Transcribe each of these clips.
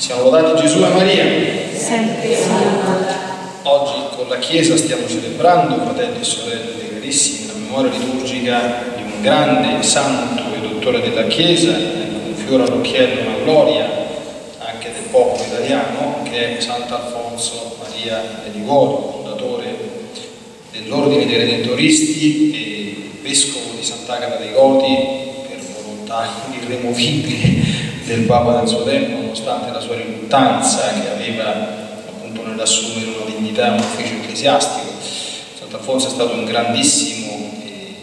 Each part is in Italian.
Siamo lodati Gesù e Maria. Sempre sia. Oggi con la Chiesa stiamo celebrando, fratelli e sorelle carissimi, la memoria liturgica di un grande santo e dottore della Chiesa, un fiore all'occhiello, una gloria anche del popolo italiano, che è Sant'Alfonso Maria de Ligorio, fondatore dell'Ordine dei Redentoristi e vescovo di Sant'Agata dei Goti per volontà irremovibile del Papa del suo tempo, nonostante la sua riluttanza che aveva appunto nell'assumere una dignità, un ufficio ecclesiastico. Sant'Alfonso è stato un grandissimo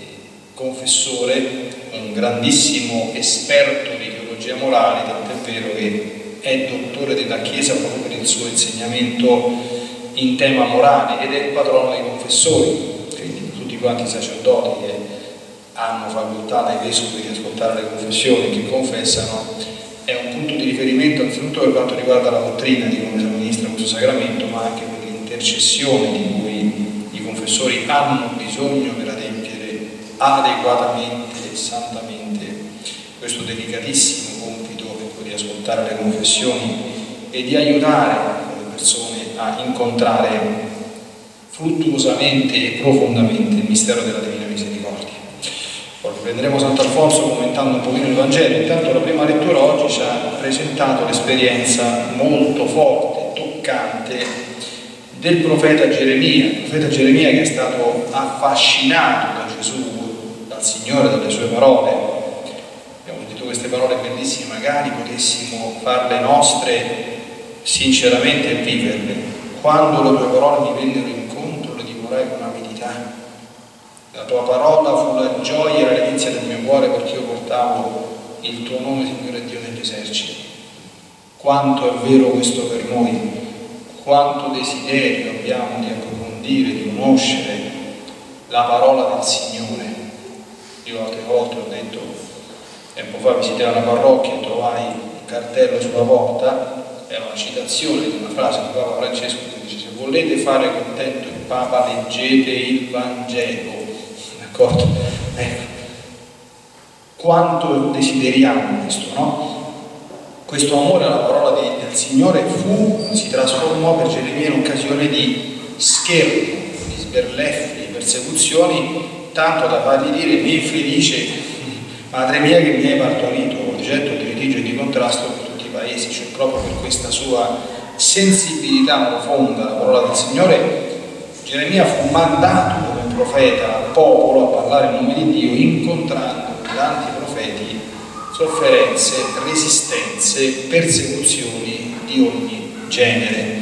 confessore, un grandissimo esperto di teologia morale, tant'è vero che è dottore della Chiesa proprio per il suo insegnamento in tema morale ed è il patrono dei confessori, quindi tutti quanti i sacerdoti che hanno facoltà dai vescovi di ascoltare le confessioni, che confessano, è un punto di riferimento anzitutto per quanto riguarda la dottrina di come si amministra questo sacramento, ma anche per l'intercessione di cui i confessori hanno bisogno per adempiere adeguatamente e santamente questo delicatissimo compito di ascoltare le confessioni e di aiutare le persone a incontrare fruttuosamente e profondamente il mistero della Divina Misericordia. Poi prenderemo Sant'Alfonso commentando un pochino il Vangelo. Intanto la prima lettura oggi ci ha presentato l'esperienza molto forte, toccante del profeta Geremia. Il profeta Geremia che è stato affascinato da Gesù, dal Signore, dalle sue parole. Abbiamo sentito queste parole bellissime, magari potessimo farle nostre sinceramente e viverle. Quando le tue parole mi vennero incontro, le divorai con avidità. La tua parola fu la gioia e la delizia del mio cuore, perché io portavo il tuo nome, Signore Dio degli eserciti. Quanto è vero questo per noi, quanto desiderio abbiamo di approfondire, di conoscere la parola del Signore. Io altre volte ho detto, tempo fa visitai una parrocchia e trovai un cartello sulla porta, è una citazione di una frase di Papa Francesco che dice: se volete fare contento il Papa, leggete il Vangelo. D'accordo? Ecco. Quanto desideriamo questo, no? Questo amore alla parola del Signore si trasformò per Geremia in occasione di scherno, di sberleffi, di persecuzioni, tanto da fargli dire: mi infelice madre mia che mi hai partorito, oggetto di litigio e di contrasto per tutti i paesi. Cioè proprio per questa sua sensibilità profonda alla parola del Signore, Geremia fu mandato come profeta al popolo a parlare in nome di Dio, incontrando tanti profeti sofferenze, resistenze, persecuzioni di ogni genere.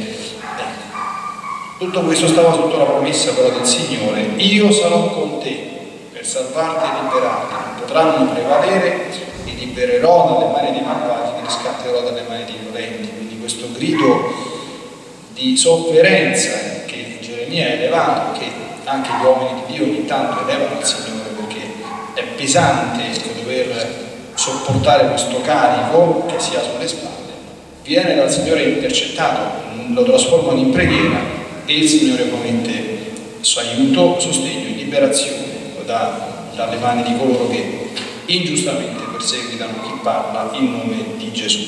Tutto questo stava sotto la promessa però del Signore: io sarò con te per salvarti e liberarti, non potranno prevalere, li libererò dalle mani dei malvagi, li riscatterò dalle mani dei violenti. Quindi questo grido di sofferenza che Geremia ha elevato, che anche gli uomini di Dio ogni tanto elevano al Signore, perché è pesante dover sopportare questo carico che si ha sulle spalle, viene dal Signore intercettato, lo trasformano in preghiera e il Signore promette aiuto, sostegno, liberazione dalle mani di coloro che ingiustamente perseguitano chi parla in nome di Gesù.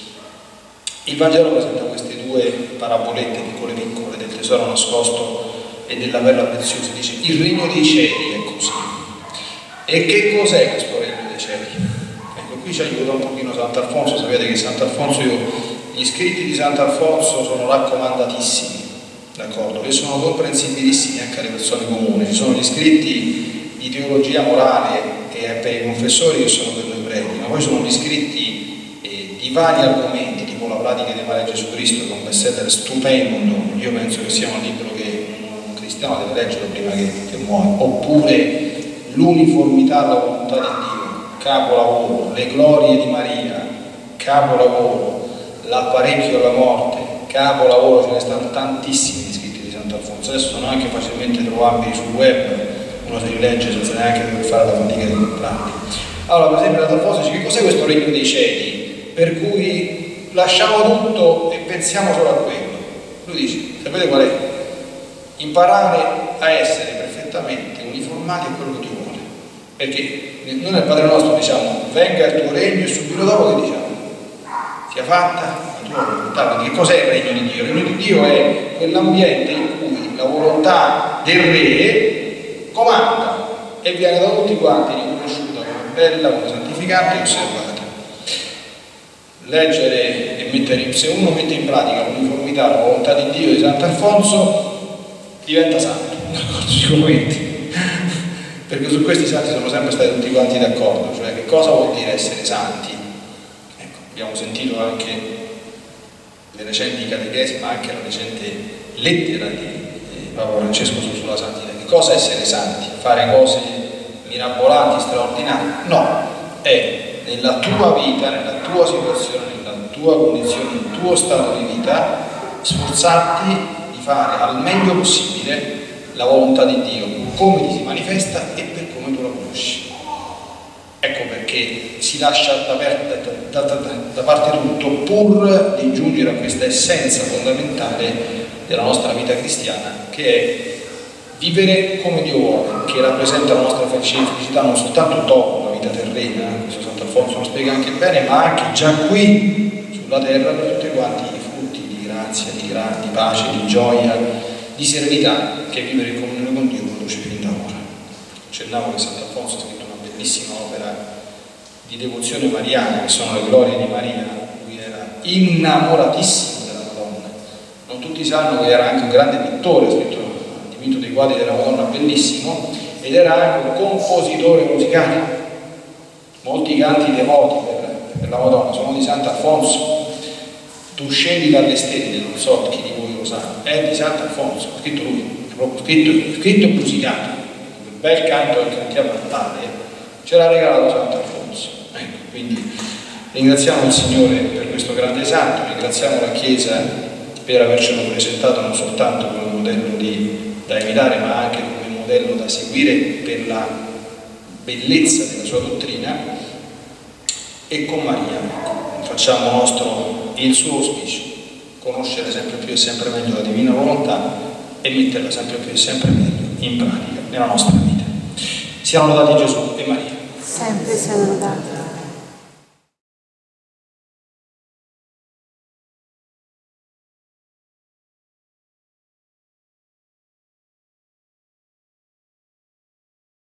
Il Vangelo presenta queste due parabolette piccole del tesoro nascosto e della perla preziosa. Dice: il regno dei cieli è così. E che cos'è questo regno dei cieli? Ecco, qui ci aiuta un pochino Sant'Alfonso. Sapete che Sant'Alfonso, gli scritti di Sant'Alfonso sono raccomandatissimi, d'accordo? E sono comprensibilissimi anche alle persone comuni. Ci sono gli scritti di teologia morale che è per i confessori, che sono per noi preti, ma poi sono gli scritti di vari argomenti, tipo la pratica del male Gesù Cristo, che è un bestseller stupendo. Io penso che sia un libro che un cristiano deve leggere prima che muore. Oppure l'uniformità alla volontà di Dio, capolavoro. Le glorie di Maria, capolavoro. L'apparecchio alla morte, capolavoro. Ce ne stanno tantissimi scritti di Sant'Alfonso, adesso sono anche facilmente trovabili sul web, uno si rilegge senza neanche dover fare la fatica di comprarli. Allora, per esempio, Sant'Alfonso dice: che cos'è questo regno dei cieli per cui lasciamo tutto e pensiamo solo a quello? Lui dice: sapete qual è? Imparare a essere perfettamente uniformati a quello che Dio vuole. Perché noi nel Padre nostro diciamo: venga il tuo regno, e subito dopo che diciamo? Sia fatta la tua volontà. Quindi che cos'è il regno di Dio? Il regno di Dio è quell'ambiente in cui la volontà del re comanda e viene da tutti quanti riconosciuta come bella, come santificante e osservata. Leggere e mettere, se uno mette in pratica l'uniformità, la volontà di Dio di Sant'Alfonso, diventa santo, sicuramente. Perché su questi santi sono sempre stati tutti quanti d'accordo, cioè che cosa vuol dire essere santi. Ecco, abbiamo sentito anche le recenti catechesi, ma anche la recente lettera di Papa Francesco sulla santità. Che cosa è essere santi? Fare cose mirabolanti, straordinarie? No, è nella tua vita, nella tua situazione, nella tua condizione, nel tuo stato di vita, sforzarti di fare al meglio possibile la volontà di Dio, come ti si manifesta e per come tu la conosci. Ecco perché si lascia da parte tutto pur di giungere a questa essenza fondamentale della nostra vita cristiana, che è vivere come Dio vuole, che rappresenta la nostra felicità non soltanto dopo la vita terrena, questo Sant'Alfonso lo spiega anche bene, ma anche già qui sulla terra per tutti quanti i frutti di grazia, di pace, di gioia, di serenità che vivere in comunione con Dio produce fin da ora. Accennavo che Sant'Alfonso ha scritto una bellissima opera di devozione mariana, che sono le glorie di Maria, lui era innamoratissimo della Madonna. Non tutti sanno che era anche un grande pittore, ha scritto il mito dei quadri della Madonna bellissimo, ed era anche un compositore musicale. Molti canti devoti per la Madonna sono di Sant'Alfonso. Tu scendi dalle stelle, non so chi di voi lo sa, è di Sant'Alfonso, ha scritto lui, è proprio scritto e musicato. Un bel canto che cantiamo a Natale ce l'ha regalato Sant'Alfonso. Ecco, quindi ringraziamo il Signore per questo grande santo, ringraziamo la Chiesa per avercelo presentato non soltanto come modello da imitare, ma anche come modello da seguire per la bellezza della sua dottrina. E con Maria facciamo nostro il suo auspicio, conoscere sempre più e sempre meglio la divina volontà e metterla sempre più e sempre meglio in pratica nella nostra vita. Siano lodati Gesù e Maria. Sempre siano lodati.